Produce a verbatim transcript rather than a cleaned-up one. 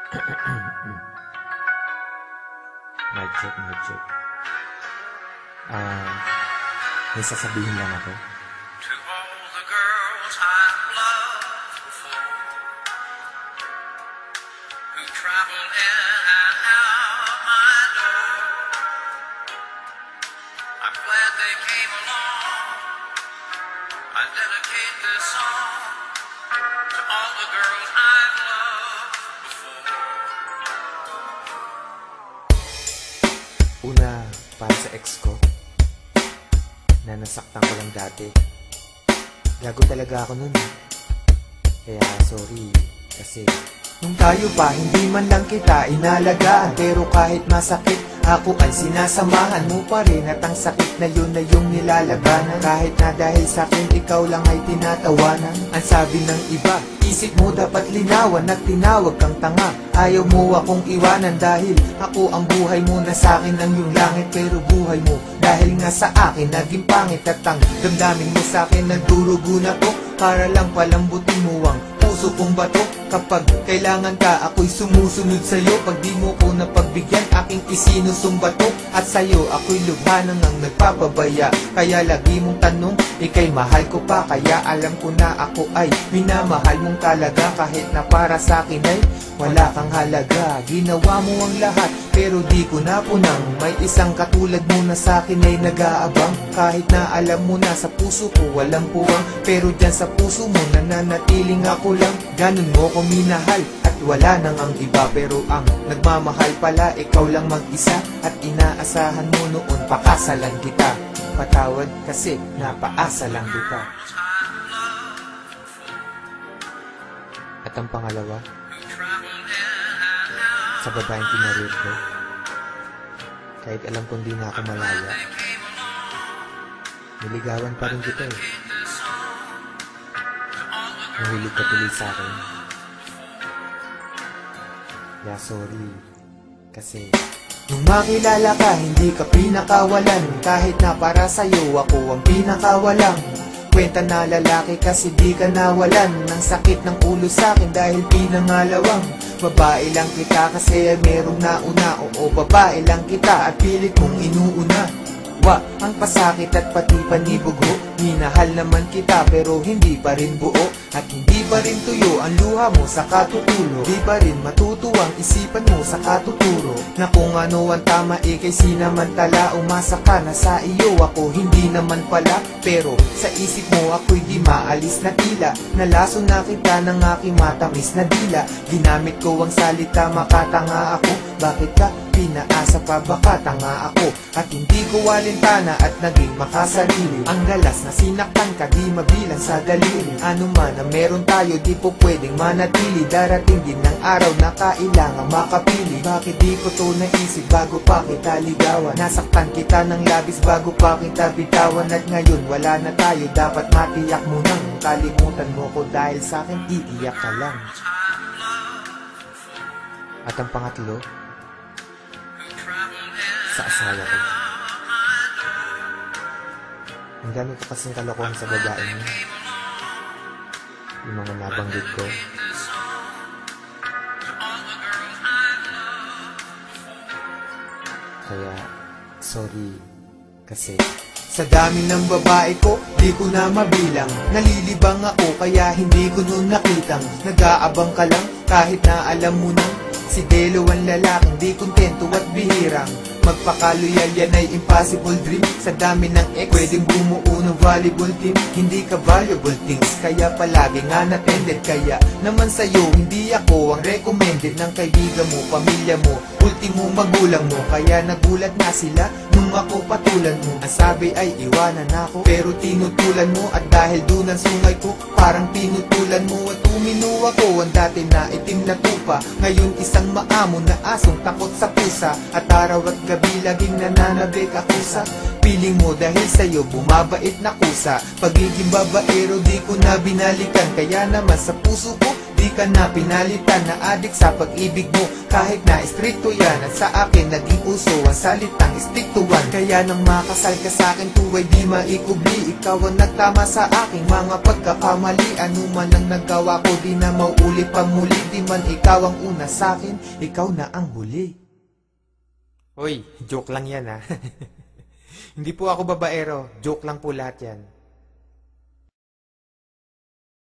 Mic check, mic check. Ah, may sasabihin lang ako. To all the girls I've loved before, who traveled in and out my door, I'm glad they came along. I dedicate this song to all the girls I've loved before. Una, para sa ex ko, na nasaktan ko lang dati. Gago talaga ako nun. Kaya sorry, kasi nung tayo pa, hindi man lang kita inalagaan. Pero kahit masakit, ako ay sinasamahan mo pa rin. At ang sakit na yun na yung nilalabanan. Kahit na dahil sa'kin, ikaw lang ay tinatawanan. Ang sabi ng iba, isip mo dapat linawan at tinawag kang tanga. Ayaw mo akong iwanan dahil ako ang buhay mo. Na sa'kin ang yung langit pero buhay mo dahil nga sa akin naging pangit. At ang damdamin mo sa'kin nagdurugo na to para lang palambutin mo ang puso kong bato. Kapag kailangan ka, ako'y sumusunod sa'yo. Pag di mo ko napagbigyan, aking isinusumba to. At sa'yo, ako'y lubhanang ang nagpapabaya. Kaya lagi mong tanong, ika'y mahal ko pa. Kaya alam ko na ako ay minamahal mong talaga. Kahit na para sa'kin ay wala kang halaga. Ginawa mo ang lahat, pero di ko napunang. May isang katulad mo na sa'kin ay nag-aabang. Kahit na alam mo na sa puso ko walang puwang, pero dyan sa puso mo nananatiling ako lang. Ganun mo ko minahal at wala nang ang iba. Pero ang nagmamahal pala ikaw lang mag-isa. At inaasahan mo noon pakasalan kita. Patawad kasi napaasa lang kita. at ang pangalawa, sa babaeng tinarir ko. Kahit alam kong di na ako malaya, niligawan pa rin kita eh. Nahilig ka tuloy sa akin. Kaya sorry, kasi nung makilala ka, hindi ka pinakawalan. Kahit na para sa'yo, ako ang pinakawalang kwenta na lalaki, kasi di ka nawalan ng sakit ng ulo sa'kin dahil pinangalawang babae lang kita, kasi ay merong nauna. Oo, babae lang kita at pilit mong inuuna. Wa, ang pasakit at pati panibugho. Minahal naman kita pero hindi pa rin buo. At hindi pa rin tuyo ang luha mo sa katutulo. Di pa rin matutuwang isipan mo sa katuturo na kung ano ang tama, ikay sinamantala. Umasa ka na sa iyo, ako hindi naman pala. Pero sa isip mo ako'y di maalis na tila. Nalaso na kita ng aking matamis na dila. Ginamit ko ang salita, makatanga ako. Bakit ka pinaasa pa, baka tanga ako? At hindi ko walintana at naging makasarili. Ang galas na sinaktan ka, di mabilang sa daliri. Ano man na meron tayo, di po pwedeng manatili. Darating din ng araw na kailangan makapili. Bakit di ko to naisip bago pa kita ligawan? Nasaktan kita ng labis bago pa kita bitawan. At ngayon wala na tayo, dapat matiyak mo nang kalimutan mo ko, dahil sa'kin iiyak ka lang. at ang pangatlo, sa asawa ko. Ang dami ko kasing kalokohan sa babae niya. Yung mga nabanggit ko. Kaya, sorry. Kasi sa dami ng babae ko, di ko na mabilang. Nalilibang ako kaya hindi ko nun nakitang nag-aabang ka lang kahit na alam mo nang si Delo ang lalaking di kontento at bihirang magpakaloyal, yan ay impossible dream. Sa dami ng ex, pwedeng bumuo ng volleyball team. Hindi ka valuable things, kaya palagi nga natended. Kaya naman sa'yo, hindi ako ang recommended ng kaibigan mo, pamilya mo, ultimo magulang mo. Kaya nagulat na sila nung ako patulan mo. Ang sabi ay iwanan ako, pero tinutulan mo. At dahil dun ang sungay ko, parang pinutulan mo. At umino ako, ang dati na itim na tupa, ngayon isang maamon na asong takot sa pusa. At araw at gabi laging nananabik ako sa Piling mo dahil sa'yo bumabait na kusa. Pagiging babaero di ko na binalikan, kaya naman sa puso ko di ka na pinalitan. Na adik sa pag-ibig mo kahit na istrikto yan. At sa akin naging uso ang salitang istiktuan. Kaya nang makasal ka sa'kin tuwa'y di maikubli. Ikaw ang nagtama sa aking mga pagkakamali. Ano man ang nagawa ko di na mauuli pa muli. Di man ikaw ang una sa'kin, ikaw na ang huli. Hoy, joke lang yan ha. Hindi po ako babaero, joke lang po lahat yan.